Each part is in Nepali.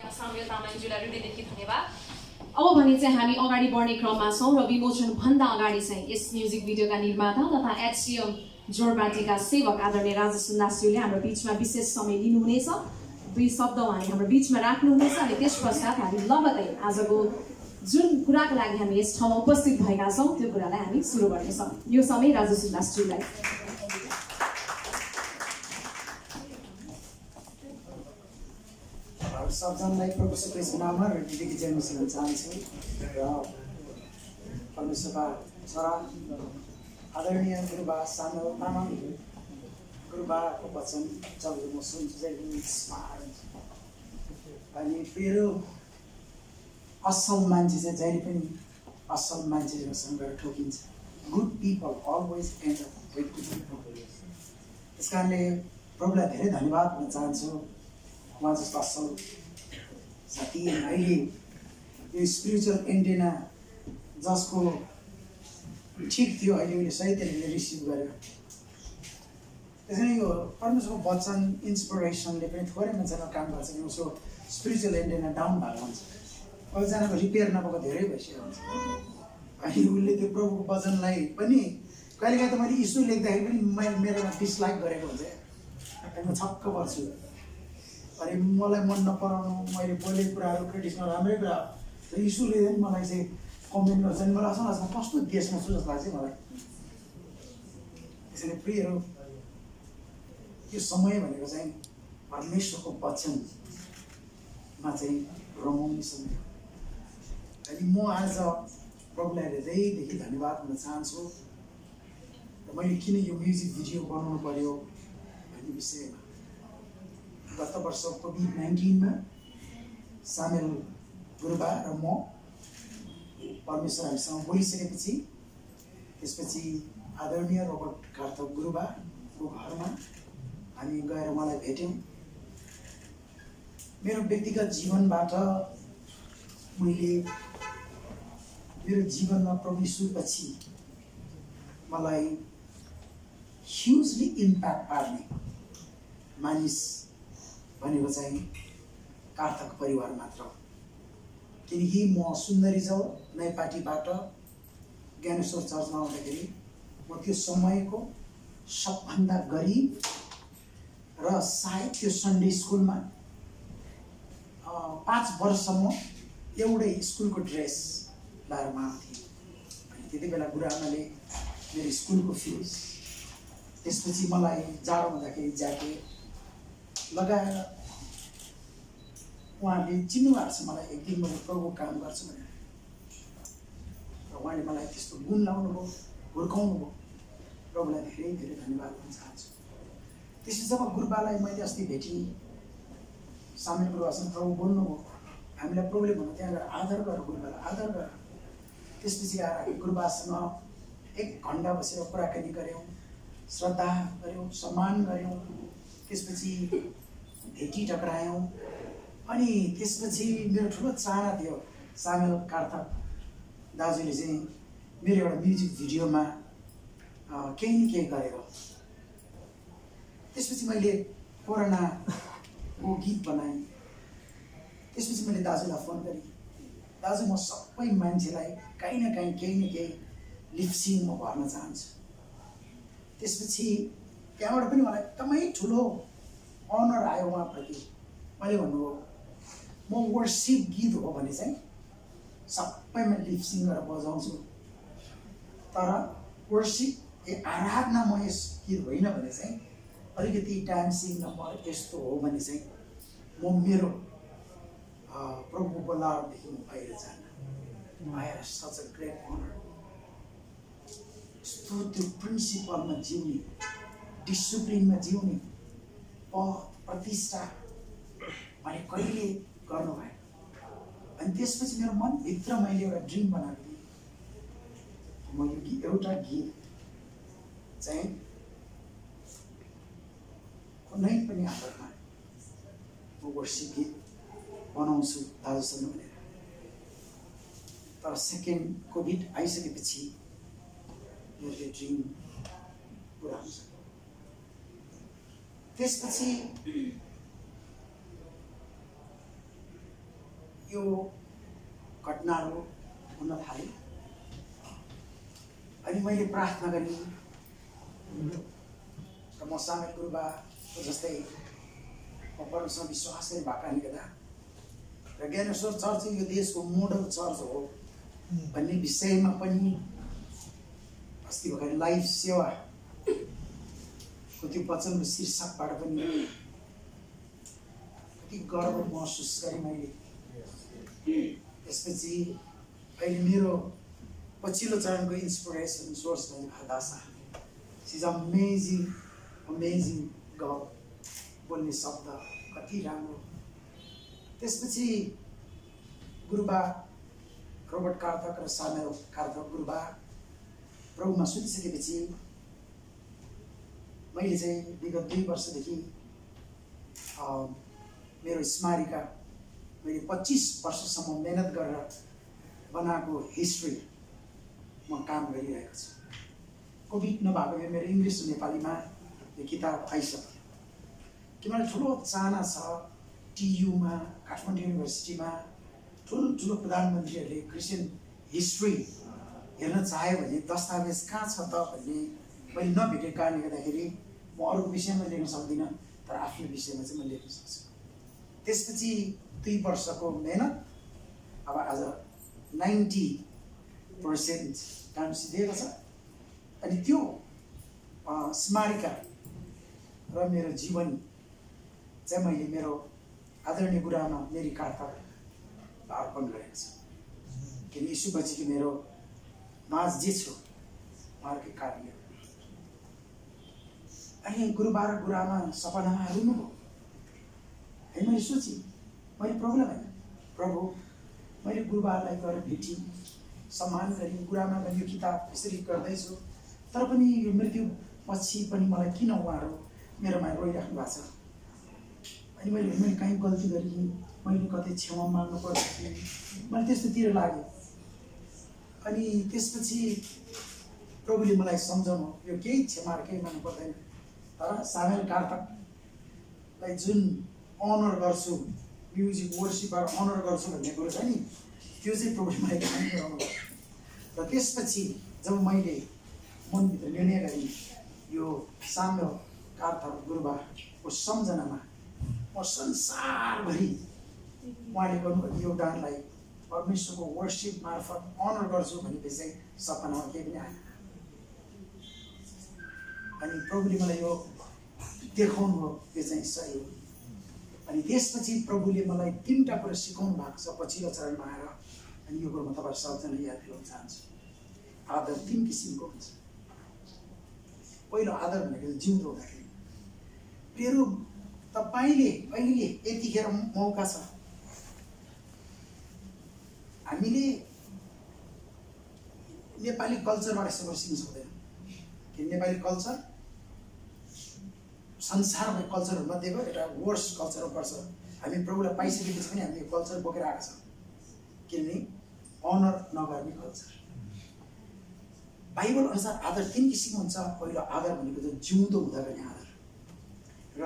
साम्य तामाङज्यूलाई हृदयदेखि धन्यवाद। अब भने चाहिँ हामी अगाडि बढ्ने क्रममा छौं र विमोचन भन्दा अगाडि चाहिँ यस म्युजिक भिडियोका निर्माता तथा एचसिएम जोरपाटीका सेवक आदरणीय राजु सुन्दासज्यूले हाम्रो बीचमा विशेष समय लिनुहुनेछ। 2 शब्द उहाँले हाम्रो बीचमा राख्नुहुनेछ अनि त्यस पश्चात हामी लगतै आजको जुन कुराको लागि हामी यस ठाउँमा उपस्थित भएका छौं त्यो कुरालाई हामी सुरु गर्नेछौं। यो समय राजु सुन्दासज्यूलाई। सबजनालाई प्रोफेसर कृष्णमा र दिदीकी जयमसी भन्न चाहन्छु र परमेश्वरका छोरा आदरणीय गुरुबा सामेल तामाङ गुरुबाको वचन जब म सुन्छु चाहिँ स्मार्ट अनि मेरो असल मान्छे चाहिँ जहिले पनि असल मान्छेसँग गएर ठोकिन्छ। Good people always end up with good people. त्यस कारणले प्रभुलाई धेरै धन्यवाद भन्न चाहन्छु। उहाँ जस्तो असल साथी अहिले यो स्पिरिचुअल एन्टेना जसको ठिक थियो अहिले उसले सही तरिकाले रिसिभ गर्यो। त्यसैले यो परमेश्वरको वचन इन्सपिरेसनले पनि थोरै मान्छेमा काम गर्छ कि उसको स्पिरिचुअल एन्टेना डाउन भएको हुन्छ। कतिजनाको रिपेयर नभएको धेरै भइसकेको हुन्छ। अनि उसले त्यो प्रभुको वचनलाई पनि कहिलेकाहीँ त मैले इस्यु लेख्दाखेरि पनि मेरोमा डिसलाइक गरेको हुन्छ। अनि म छक्क पर्छु। अनि मलाई मन नपराउनु मैले बोलेको कुराहरू क्रिटिक्समा राम्रै कुरा र इस्युले पनि मलाई चाहिँ कमेन्ट गर्छ नि मलाई लाग्छ कस्तो देशमा छु जस्तो लाग्छ मलाई। त्यसैले प्रियहरू यो समय भनेको चाहिँ परमेश्वरको वचनमा चाहिँ रमाउने समय। अनि म आज प्रभुलाई हृदयदेखि धन्यवाद भन्न चाहन्छु र मैले किन यो म्युजिक भिडियो बनाउनु पर्यो भन्ने विषयमा। गत वर्ष कोभिड-19 सामेल गुरुबा र म परमेश्वर हामीसँग बोलिसकेपछि त्यसपछि आदरणीय रोबर्ट कार्तक गुरुबाको घरमा हामी गएर उहाँलाई भेट्यौँ। मेरो व्यक्तिगत जीवनबाट मैले मेरो जीवनमा प्रभु यीशुपछि मलाई ह्युजली इम्प्याक्ट पार्ने मानिस भनेको चाहिँ कार्तक परिवार मात्र। किनकि म सुन्दरी जाउ नैपाटीबाट ज्ञानेश्वर चर्चमा आउँदाखेरि म त्यो समयको सबभन्दा गरिब र सायद त्यो सन्डे स्कुलमा 5 वर्षसम्म एउटै स्कुलको ड्रेस लाएर माग्थेँ। अनि त्यति बेला गुरुआमाले मेरो स्कुलको फिस त्यसपछि मलाई जाडो हुँदाखेरि ज्याकेट लगाएर उहाँले चिन्नुभएको छ मलाई। एक दिन मैले प्रभुको काम गर्छु भनेर र उहाँले मलाई त्यस्तो गुण लाउनु भयो हुर्काउनु भयो। प्रभुलाई धेरै धेरै धन्यवाद दिन चाहन्छु। त्यसपछि जब गुरुबालाई मैले अस्ति भेटेँ सामेल गुरुबासँग प्रभु बोल्नुभयो हामीलाई प्रभुले भन्नु त्यहाँ गएर आदर गर गुरुबालाई आदर गर। त्यसपछि आएर गुरुबासँग 1 घन्टा बसेर कुराकानी गऱ्यौँ श्रद्धा गऱ्यौँ सम्मान गऱ्यौँ। त्यसपछि भेटी टक्रायौँ। अनि त्यसपछि मेरो ठुलो चाहना थियो सामेल कार्तक दाजुले चाहिँ मेरो एउटा म्युजिक भिडियोमा केही न केही गरेर। त्यसपछि मैले कोरोनाको गीत बनाएँ। त्यसपछि मैले दाजुलाई फोन गरेँ दाजु म सबै मान्छेलाई कहीँ न कहीँ केही न केही लिप्सिङ म भर्न चाहन्छु। त्यसपछि त्यहाँबाट पनि मलाई एकदमै ठुलो अनर आयो उहाँप्रति। मैले भन्नुभयो म वर्सिप गीत हो भने चाहिँ सबैमा लिप्सिङ गरेर बजाउँछु तर वर्सिप आराधना म यस गीत होइन भने चाहिँ अलिकति डान्सिङ नम्बर यस्तो हो भने चाहिँ म मेरो प्रभुको बोलावटदेखि म बाहिर जान। I have such a great honor। यस्तो त्यो प्रिन्सिपलमा जिउने डिसिप्लिनमा जिउने पद प्रतिष्ठा भने कहिले गर्नु भयो। अनि त्यसपछि मेरो मनभित्र मैले एउटा ड्रिम बनाएको थिएँ म यो एउटा गीत चाहिँ कुनै पनि हालतमा म वर्सिप गीत बनाउँछु दाजुसँग भनेर। तर सेकेन्ड कोभिड आइसकेपछि मेरो ड्रिम पुरा हुन्छ। त्यसपछि यो घटनाहरू हुन थाले अनि मैले प्रार्थना गरेँ र म सामेल गुरुबाको जस्तै म परमेश्वरमा विश्वास नै भएकाले गर्दा र ज्ञानेश्वर चर्च यो देशको मोडल चर्च हो भन्ने विषयमा पनि अस्ति भर्खर लाइफ सेवाको त्यो वचनको शीर्षकबाट पनि कति गर्व महसुस गरेँ मैले। त्यसपछि अहिले मेरो पछिल्लो चरणको इन्सपिरेसन सोर्स भनेको हदासा इज अमेजिङ गड बोल्ने शब्द कति राम्रो। त्यसपछि गुरुबा रोबर्ट कार्थक र सामेल कार्थक गुरुबा प्रभुमा सुनिसकेपछि मैले चाहिँ विगत 2 वर्षदेखि मेरो स्मारिका मैले 25 वर्षसम्म मेहनत गरेर बनाएको हिस्ट्री म काम गरिरहेको छु। कोभिड नभएको भए मेरो इङ्ग्लिस र नेपालीमा यो किताब आइसक्यो किनभने ठुलो चाहना छ टियुमा काठमाडौँ युनिभर्सिटीमा ठुलो प्रधानमन्त्रीहरूले क्रिस्चियन हिस्ट्री हेर्न चाह्यो भने दस्तावेज कहाँ छ त भन्ने मैले नभेटेको कारणले गर्दाखेरि म अरूको विषयमा लेख्न सक्दिनँ तर आफ्नो विषयमा चाहिँ म लेख्न सक्छु। त्यसपछि 2 वर्षको मेहनत अब आज 90% काम सिद्धिएको छ अनि त्यो स्मारिका र मेरो जीवनी चाहिँ मैले मेरो आदरणीय गुरुआमा मेरी कार्थकलाई अर्पण गरेको छु किन यीशुपछिको मेरो माझ जे छु उहाँहरूकै कारणले। अनि गुरुबा र गुरुआमा सपनामा रुनुभयो है। मैले सोचेँ मैले प्रभुलाई भने प्रभु मैले गुरुबालाई गएर भेटेँ सम्मान गरेँ गुरुआमा मैले यो किताब यसरी गर्दैछु तर पनि यो मृत्यु पछि पनि मलाई किन उहाँहरू मेरोमा रोइराख्नु भएको छ। अनि मैले कहीँ गल्ती गरेँ मैले कतै क्षमा माग्नु पर्छ कि मैले त्यस्तोतिर लागेँ। अनि त्यसपछि प्रभुले मलाई सम्झाउनु यो केही क्षमा केही माग्नु पर्दैन तर सामेल कार्थकलाई जुन अनर गर्छु म्युजिक वर्सिपबाट अनर गर्छु भन्ने कुरो छ नि त्यो चाहिँ प्रभुले मलाई ध्यान गराउनु भयो। र त्यसपछि जब मैले मनभित्र निर्णय गरेँ यो सामेल कार्थक गुरुबाको सम्झनामा म संसारभरि उहाँले गर्नुभएको योगदानलाई परमेश्वरको वर्सिप मार्फत अनर गर्छु भनेपछि चाहिँ सपनामा केही पनि आएन। अनि प्रभुले मलाई यो देखाउनु भयो यो चाहिँ सही हो। अनि त्यसपछि प्रभुले मलाई 3टा कुरा सिकाउनु भएको छ पछिल्लो चरणमा आएर अनि यो कुरो म तपाईँहरू सबजना याद दिलाउन चाहन्छु। आदर 3 किसिमको हुन्छ। पहिलो आदर भनेको जिउँदो हुँदाखेरि मेरो तपाईँले अहिले यतिखेर मौका छ हामीले नेपाली कल्चरबाट यसो सिक्न सक्दैनौँ कि नेपाली कल्चर संसारको कल्चरहरूमध्येको एउटा वर्स कल्चर पर्छ। हामी प्रभुलाई पाइसकेपछि पनि हामीले कल्चर बोकेर आएको छौँ किनभने अनर नगर्ने कल्चर। बाइबल अनुसार आदर 3 किसिमको हुन्छ। पहिलो आदर भनेको चाहिँ जिउँदो हुँदा गर्ने आदर र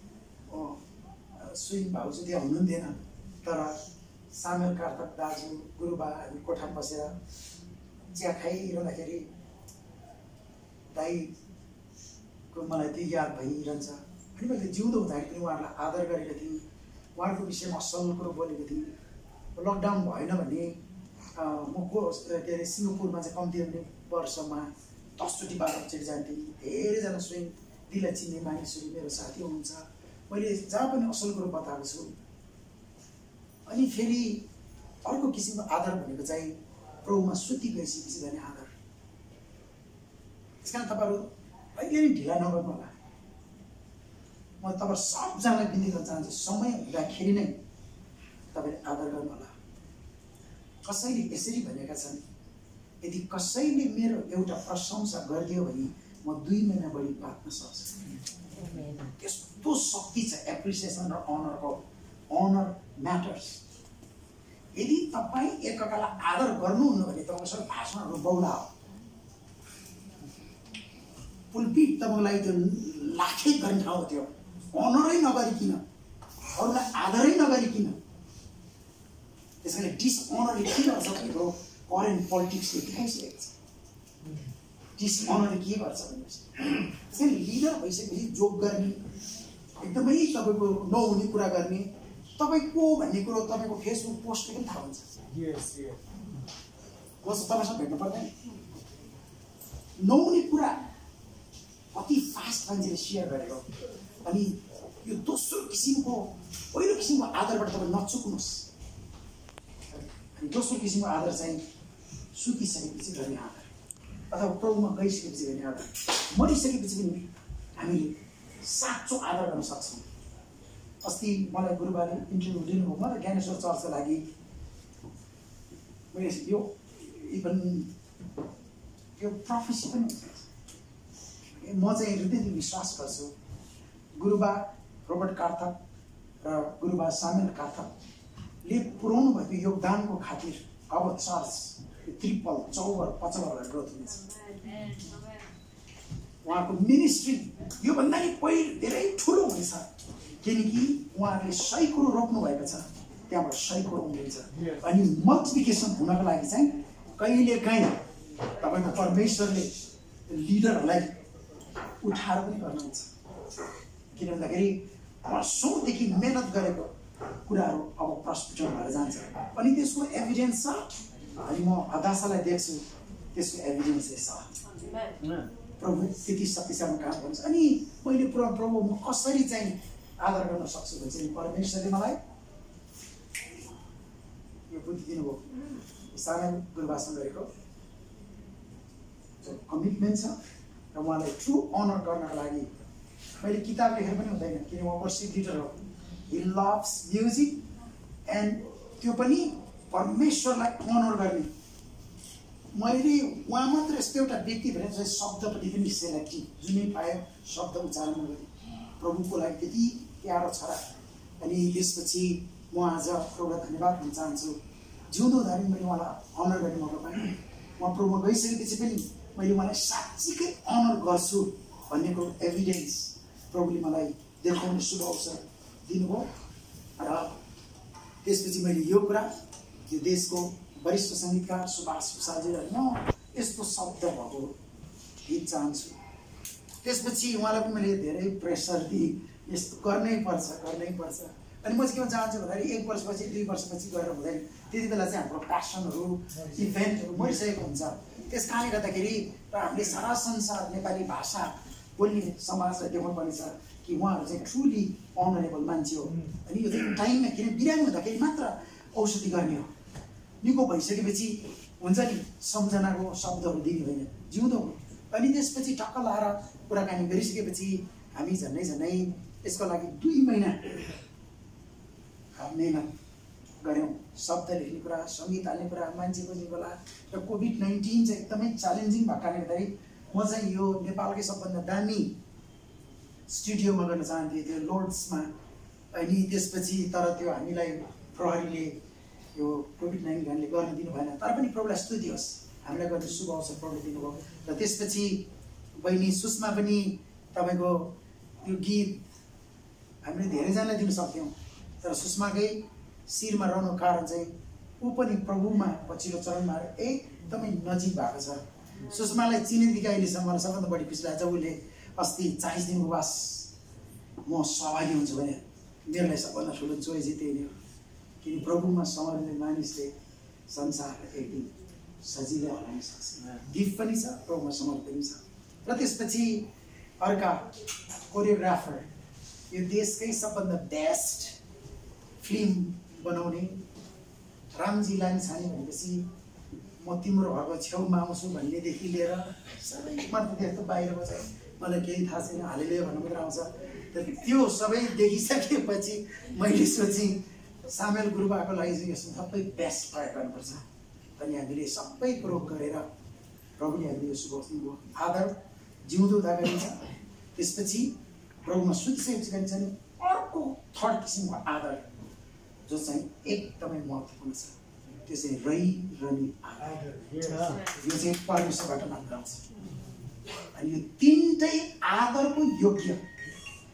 सुइन भाउजू त्यहाँ हुनुहुन्थेन तर सामेल कार्थक दाजु गुरुबा हामी कोठामा बसेर चिया खाइरहँदाखेरि दाइको मलाई त्यो याद भइरहन्छ। अनि मैले जिउँदो हुँदाखेरि पनि उहाँहरूलाई आदर गरेको थिएँ उहाँहरूको विषयमा असल कुरो बोलेको थिएँ। लकडाउन भएन भने म के अरे सिङ्गापुरमा चाहिँ कम्ती हुने वर्षमा 10 चोटि 12 चोटि जान्थेँ। धेरैजना स्वयं दिललाई चिन्ने मानिसहरू मेरो साथी हुनुहुन्छ मैले जहाँ पनि असल कुरो बताएको छु। अनि फेरि अर्को किसिमको आदर भनेको चाहिँ प्रभुमा सुति गइसकेपछि गर्ने आदर। त्यस कारण तपाईँहरू अहिले नै ढिला नगर्नु होला। म तपाईँ सबजनालाई बिन्ती गर्न चाहन्छु समय हुँदाखेरि नै तपाईँले आदर गर्नु होला। कसैले यसरी भनेका छन् यदि कसैले मेरो एउटा प्रशंसा गरिदियो भने म 2 महिना बढी बाँच्न सक्छु। त्यस्तो शक्ति छ एप्रिसिएसन र अनरको। Honour matters. यदि तपाईँ एकअर्कालाई आदर गर्नुहुन्न भने तपाईँसँग भाषणहरू बौला हो। पुलपिट तपाईँको लागि त्यो लाखित गर्ने ठाउँ हो। त्यो अनरै नगरिकन अरूलाई आदरै नगरिकन त्यसैले डिसअनरले के गर्छ भनेको करेन्ट पोलिटिक्सले देखाइसकेको छ। डिसअनरले के गर्छ भनेपछि त्यसैले लिडर भइसकेपछि जोक गर्ने, एकदमै तपाईँको नहुने कुरा गर्ने, तपाईँ को भन्ने कुरो तपाईँको फेसबुक पोस्टले पनि थाहा हुन्छ। कस्तो तपाईँसँग भेट्नु पर्दैन। नहुने कुरा अति फास्ट मान्छेले सेयर गरेको। अनि यो दोस्रो किसिमको पहिलो किसिमको आधारबाट तपाईँ नचुक्नुहोस्। अनि दोस्रो किसिमको आधार चाहिँ सुकिसकेपछि गर्ने आधार अथवा प्रभुमा गइसकेपछि गर्ने आधार। मरिसकेपछि पनि हामीले साँचो आधार गर्न सक्छौँ। अस्ति मलाई गुरुबाले इन्टरभ्यू दिनुभयो। मलाई ज्ञानेश्वर चर्चको लागि मैले यो इभन यो प्रोफेसी पनि हुन्छ। म चाहिँ हृदयदेखि विश्वास गर्छु गुरुबा रोबर्ट कार्थक र गुरुबा सामेल कार्थकले पुर्याउनु भएको योगदानको खातिर अब चर्च ट्रिपल 54-55 ग्रोथ हुनेछ। उहाँको मिनिस्ट्री योभन्दा नि पहिले धेरै ठुलो हुनेछ, किनकि उहाँहरूले 100 करोड रोप्नु भएको छ, त्यहाँबाट 100 करोड उम्रिन्छ। अनि मल्टिप्लिकेसन हुनको लागि चाहिँ कहिलेकाहीँ तपाईँको परमेश्वरले लिडरहरूलाई उठाएर पनि गर्नुहुन्छ। किन भन्दाखेरि वर्षौँदेखि मेहनत गरेको कुराहरू अब प्रस्फुटन भएर जान्छ। अनि त्यसको एभिडेन्स छ। अनि म हताशालाई देख्छु त्यसको एभिडेन्स छ। प्रभु त्यति शक्तिशाली काम गर्छ। अनि मैले प्रभु म कसरी चाहिँ आदर गर्न सक्छु भने चाहिँ परमेश्वरले मलाई यो बुद्धि दिनुभयो। सानो गुरुबासँग गरेको कमिटमेन्ट छ र उहाँलाई ट्रु अनर गर्नको लागि मैले किताब लेखेर पनि हुँदैन, किन उहाँ वर्सिप लिडर हो। हि लभ्स म्युजिक एन्ड त्यो पनि परमेश्वरलाई अनर गर्ने। मैले उहाँ मात्र यस्तो एउटा व्यक्ति भनेर चाहिँ शब्दपट्टि पनि सेलेक्टिभ जुनै पायो शब्द उच्चारण गर्ने प्रभुको लागि त्यति प्यारो छ र। अनि त्यसपछि म आज प्रभुलाई धन्यवाद भन्न चाहन्छु। जिउँदो धरि मैले उहाँलाई अनर गर्ने मौका पाएँ। उहाँ प्रभुमा गइसकेपछि पनि मैले उहाँलाई साँच्चीकै अनर गर्छु भन्नेको एभिडेन्स प्रभुले मलाई देखाउने शुभ अवसर दिनुभयो। र त्यसपछि मैले यो कुरा यो देशको वरिष्ठ सङ्गीतकार सुभाष सुसालजीलाई म यस्तो शब्द भएको गीत चाहन्छु। त्यसपछि उहाँलाई पनि मैले धेरै प्रेसर दिएँ, यस्तो गर्नै पर्छ। अनि म चाहिँ के चाहन्छु भन्दाखेरि 1 वर्षपछि 2 वर्षपछि गएर हुँदैन। त्यति बेला चाहिँ हाम्रो प्यासनहरू इभेन्टहरू मरिसकेको हुन्छ। त्यस कारणले गर्दाखेरि र हामीले सारा संसार नेपाली भाषा बोल्ने समाजलाई देखाउनु पर्ने छ कि उहाँहरू चाहिँ ट्रुली अनरेबल मान्छे हो। अनि यो चाहिँ टाइममा किन बिरामी हुँदाखेरि मात्र औषधि गर्ने हो। निको भइसकेपछि हुन्छ नि सम्झनाको शब्दहरू दिने होइन, जिउँदो हो। अनि त्यसपछि टक्क लाएर कुराकानी गरिसकेपछि हामी झन्डै यसको लागि 2 महिना मेहनत गऱ्यौँ। शब्द लेख्ने कुरा, सङ्गीत हाल्ने कुरा, मान्छे बुझ्ने कुरा। र कोभिड-19 चाहिँ एकदमै च्यालेन्जिङ भएको कारणले गर्दाखेरि म चाहिँ यो नेपालकै सबभन्दा दामी स्टुडियोमा गर्न चाहन्थेँ, त्यो लोर्ड्समा। अनि त्यसपछि तर त्यो हामीलाई प्रहरीले यो कोभिड-19 कारणले गर्न दिनु भएन। तर पनि प्रभुलाई स्तुति होस्, हामीलाई गर्ने शुभ अवसर प्रभुले दिनुभयो। र त्यसपछि बहिनी सुषमा पनि तपाईँको यो गीत हामीले धेरैजनालाई दिन सक्थ्यौँ, तर सुषमाकै शिरमा रहनुको कारण चाहिँ ऊ पनि प्रभुमा पछिल्लो चरणमा एकदमै नजिक भएको छ। सुषमालाई चिनेदेखि अहिलेसम्म मलाई सबभन्दा बढी खुसी लाग्छ उसले अस्ति 40 दिन उपवास म सहभागी हुन्छु भने मेरो लागि सबभन्दा ठुलो जोय चाहिँ त्यही नै हो। किन प्रभुमा समर्पित मानिसले संसारलाई एक दिन सजिलै हराउन सक्छ। गिफ्ट पनि छ, प्रभुमा समर्पित पनि छ। र त्यसपछि अर्का कोरियोग्राफर, यो देशकै सबभन्दा बेस्ट फिल्म बनाउने रामजी लामिछाने भनेपछि म तिम्रो घरको छेउमा आउँछु भन्नेदेखि लिएर सबै मात्र त्यस्तो बाहिरको चाहिँ मलाई केही थाहा छैन, हालेलुया भन्नु मात्र आउँछ। तर त्यो सबै देखिसकेपछि मैले सोचेँ सामेल गुरुबाको लागि चाहिँ यसमा सबै बेस्ट प्रयोग गर्नुपर्छ। अनि हामीले सबै कुरो गरेर प्रभुले हामीले यो शुभ दिनुभयो। आदर जिउँदो हुँदा गरिन्छ, त्यसपछि प्रभुमा सुतिसकेपछि गरिन्छ नि अर्को थर्ड किसिमको आदर जो चाहिँ एकदमै महत्त्वपूर्ण छ, त्यो चाहिँ रहिरहने आदर। यो चाहिँ परमेश्वरबाट मात्र आउँछ। अनि यो 3टै आदरको योग्य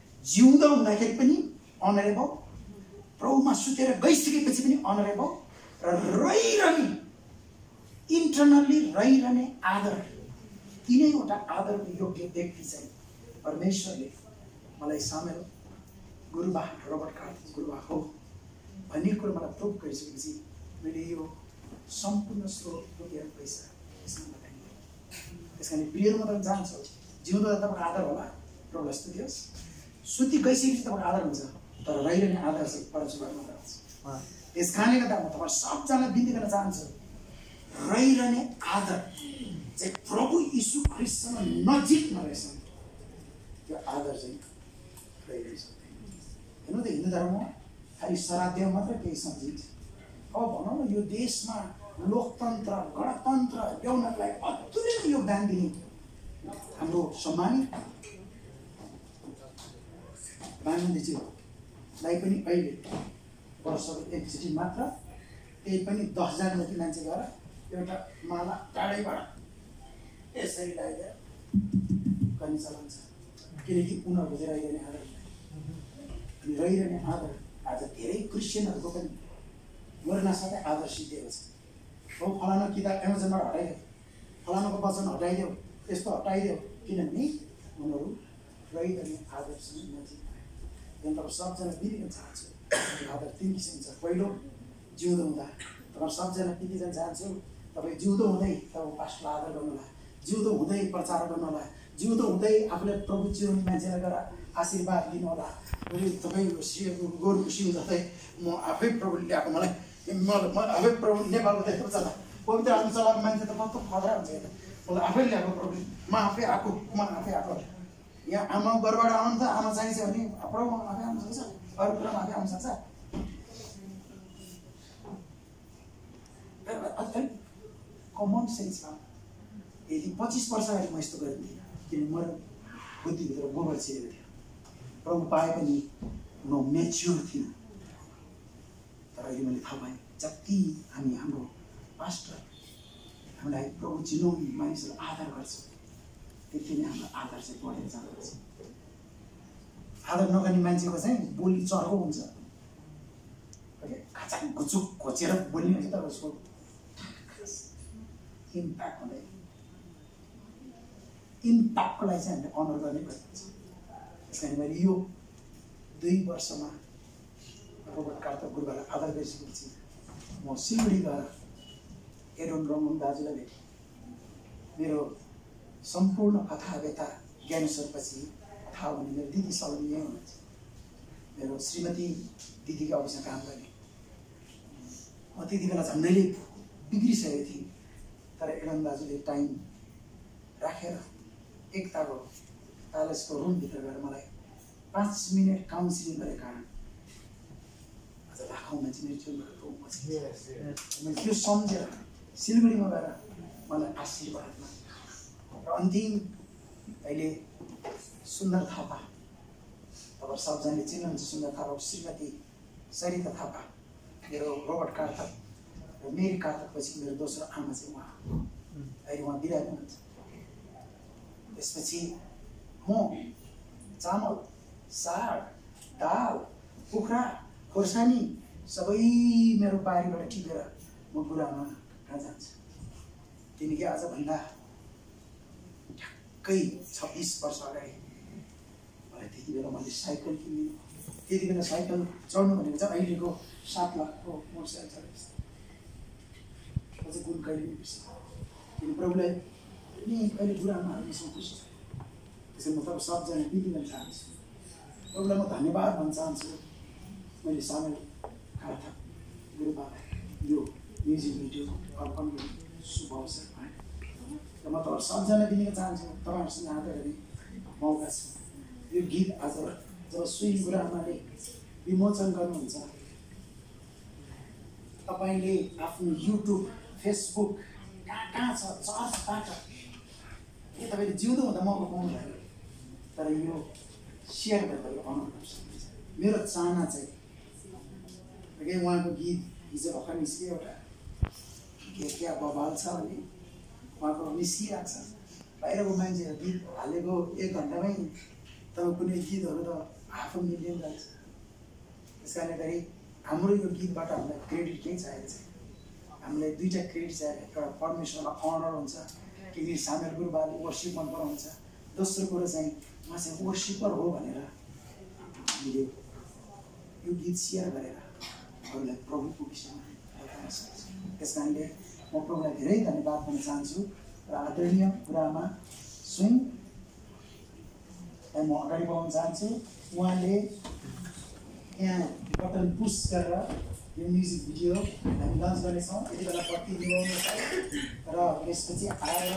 जिउँदो हुँदाखेरि पनि अनरेबल, प्रभुमा सुतेर गइसकेपछि पनि अनरेबल, र रहिरहने इन्टरनल्ली रहिरहने आदर, तीनैवटा आदरको योग्य व्यक्ति चाहिँ परमेश्वरले मलाई सामेल गुरुबा रोबर्ट कार्थिज गुरुबा हो भन्ने कुरो मलाई प्रुभ गरिसकेपछि मैले यो सम्पूर्ण स्रोत रुपियाँ पैसा यसमा लगाइदिएँ। त्यस कारण प्रियहरू म तपाईँ जान्छ जिउँदो तपाईँको आदर होला, प्रभुलाई स्तुति होस्। सुति गइसकेपछि तपाईँको आदर हुन्छ, तर रहिरहने आदर चाहिँ परमेश्वरबाट मात्र हुन्छ। त्यस कारणले गर्दा म तपाईँ सबजना बिन्ती गर्न चाहन्छु, रहिरहने आदर चाहिँ प्रभु यीशु ख्रीष्टसँग नजिकमा रहेछ, त्यो आदर चाहिँ रहिरहन सक्दैन। हेर्नु त हिन्दू धर्ममा खालि श्राद्धमा मात्र केही सम्झिन्छ। अब भनौँ न यो देशमा लोकतन्त्र गणतन्त्र ल्याउनलाई अतुल्य योगदान दिने हाम्रो सम्मानित बानुजीलाई पनि अहिले वर्षको एकचोटि मात्र त्यही पनि 10,000 जति मान्छे गएर एउटा माला टाढैबाट यसरी लगाइदिएर गर्ने चलन छ। किनकि उनीहरूको चाहिँ रहिरहने आदर, अनि रहिरहने आदर आज धेरै क्रिस्चियनहरूको पनि मर्न साथै आदर सिद्धिएको छ। हो फलाना किताब एमाजोनबाट हटाइदेऊ, फलानाको वचन हटाइदेऊ, यस्तो हटाइदेऊ, किनभने उनीहरू रहिरहने आदरसँग नजिक आयो। तपाईँ सबजना बिर्सिन चाहन्छु, आदर 3 किसिम छ। पहिलो जिउँदो हुँदा तपाईँ सबजना बिर्सिन चाहन्छु, तपाईँ जिउँदो हुँदै तपाईँ पास्टरलाई आदर गर्नुहोला, जिउँदो हुँदै प्रचार गर्नुहोला, जिउँदो हुँदै आफूले प्रभु चिनाउने मान्छेलाई गएर आशीर्वाद दिनुहोला। तपाईँ गोरु खुसी जस्तै म आफै प्रभु ल्याएको, मलाई आफै प्रभु नेपालको त्यस्तो छ त, पवित्र आत्मा चलाएको मान्छे त कस्तो खतरा हुन्छ। हेर्दा मलाई आफै ल्याएको प्रभु, म आफै आएको, यहाँ आमा घरबाट आउनु त आमा चाहिन्छ भने प्रभु आफै आउनु सक्छ, अरू कुरामा आफै आउनु सक्छ। कमन सेन्समा यदि 25 वर्ष अगाडि म यस्तो गरिदिन्थेँ, किन मेरो बुद्धिभित्र गोबर छिरेको थियो, प्रभु पाए पनि म मेच्योर थिइनँ। तर अहिले मैले थाहा पाएँ, जति हामी हाम्रो पास्टर हामीलाई प्रभु चिनाउने मानिसहरू आदर गर्छ, त्यति नै हाम्रो आदर चाहिँ बढेर जाँदछ। आदर नगर्ने मान्छेको चाहिँ बोली चर्को हुन्छ, खाचा घुचुक खोचेर बोल्ने हुन्छ, तर उसको इम्प्याक्ट हुँदैन। इम्प्याक्टको लागि चाहिँ हामीले अनर गर्ने गरिन्छ। त्यस कारण मैले यो 2 वर्षमा रोबर्ट कार्थिज गुरुबालाई आदर गरिसकेपछि म सिलगढी गएर एरोन रमन दाजुलाई भेटेँ। मेरो सम्पूर्ण कथा व्यथा ज्ञानेश्वरपछि थाहा भने मेरो दिदी सलोनी यहीँ हुनुहुन्छ, मेरो श्रीमती दिदीको अफिसमा काम गर्ने। म त्यति बेला झन्डैले बिग्रिसकेको थिएँ, तर एरोन दाजुले टाइम राखेर एकताको प्यालेसको रुमभित्र गएर मलाई 5 मिनट काउन्सिलिङ गरेको कारण आज लाखौँ मान्छे मेरो जीवनमा मैले त्यो सम्झेर सिलगढीमा गएर मलाई आशीर्वादमा र अन्तिम अहिले सुन्दर थापा, तपाईँ सबजनाले चिन्नुहुन्छ सुन्दर थापाको श्रीमती सरिता थापा, मेरो रोबर्ट कार्थिज र मेरी कार्थिजपछि मेरो दोस्रो आमा चाहिँ उहाँ, अहिले उहाँ बिरामी हुनुहुन्छ। त्यसपछि म चामल साग दाल कुखुरा खोर्सानी सबै मेरो बारीबाट टिपेर म बुढामा कहाँ जान्छु। किनकि आजभन्दा ठ्याक्कै 26 वर्ष अगाडि मलाई त्यति बेला मैले साइकल किन्ने, त्यति बेला साइकल चढ्नु भनेको चाहिँ अहिलेको 7 लाखको मोटरसाइकल चढेको अझ गुण कहिले पनि बिर्सिन्छ। किन प्रभुलाई नि अहिले बुढामा हामीसँग खुसी छ। त्यसैले म तपाईँ सबजना बिन्ती गर्न चाहन्छु, प्रभुलाई म धन्यवाद भन्न चाहन्छु। मैले सामेल कार्थिज गुरुबालाई यो म्युजिक भिडियो अर्पण गर्ने शुभ अवसर पाएँ र म तपाईँ सबजना बिन्ती चाहन्छु। तपाईँहरूसँग आदर गर्ने मौका छ। यो गीत आज जब सुइन गुरुआमाले विमोचन गर्नुहुन्छ, तपाईँले आफ्नो युट्युब फेसबुक कहाँ छ चर्चबाट के तपाईँले जिउँदो हुँदा मौका पाउनु भयो, तर यो सेयर गरेर अनुभव गर्न सक्नुहुन्छ। मेरो चाहना चाहिँ उहाँको गीत हिजो भर्खर निस्कियो, एउटा क्या बवाल छ भने उहाँको निस्किरहेको छ। बाहिरको मान्छेहरू गीत हालेको 1 घन्टामै तपाईँ कुनै गीतहरू त 5 मिलियन जान्छ। त्यस कारणले गरी हाम्रो यो गीतबाट हामीलाई क्रेडिट केही चाहिएको छैन। हामीले दुईवटा क्रेडिट छ एउटा परमेश्वरलाई अनर हुन्छ किनकि सामेल गुरुबाले वर्सिप मन पराउँछ दोस्रो कुरो चाहिँ उहाँ चाहिँ वर्सिपर हो भनेर हामीले यो गीत सेयर गरेर अरूलाई प्रभुको विषयमा बताउन सक्छ त्यस कारणले म प्रभुलाई धेरै धन्यवाद दिन चाहन्छु र आदरणीय गुरुआमा स्वयंलाई म अगाडि बढाउन चाहन्छु उहाँले यहाँ बटन पुस गरेर यो म्युजिक भिडियो हामी लन्च गर्नेछौँ यति बेला बत्ती निभाउनेछ र यसपछि आएर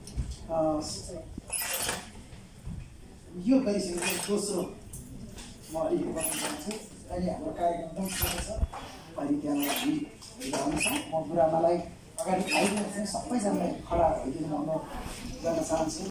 यो गरिसकेपछि दोस्रो म अलिकति बताउन चाहन्छु अहिले हाम्रो कार्यक्रम पनि सुरु छ अहिले त्यहाँबाट हामी आउनेछौँ म गुरुआमालाई अगाडि आइदिनु चाहिँ सबैजनालाई खडा भइदिनु अनुरोध गर्न चाहन्छु